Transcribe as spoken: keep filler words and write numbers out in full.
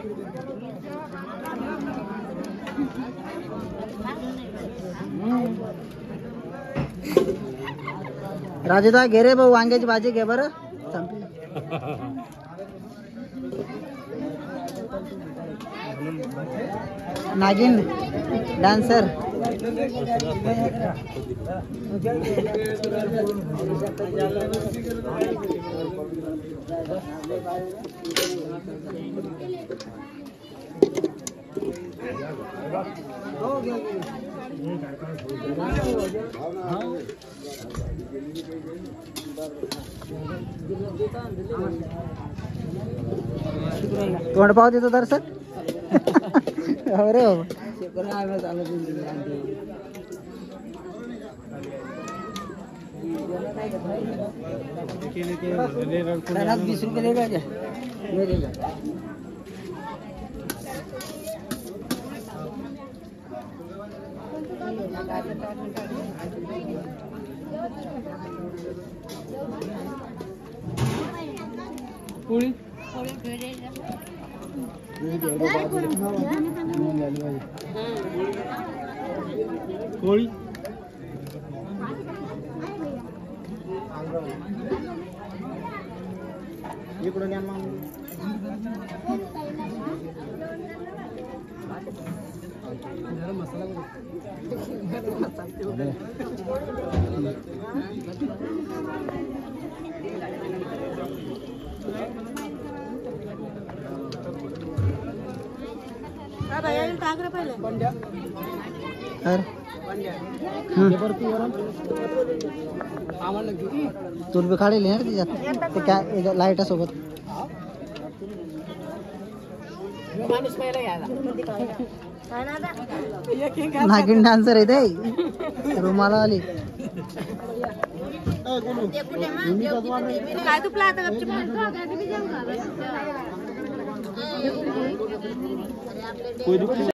राजूदा घे रे भाऊ वांग्याची भाजी घे बरं. नागिन डान्सर तोंड पाव देतो दर्शक. अरे बीस रुपये देगा क्या? पोळी कोळी इकडून या मग. मसाला तुला बी काढेल ना त्याच्यात ते काय लाईटा सोबत. नागिन डान्सर आहे ते रुमाला आली. काय तू प्लाट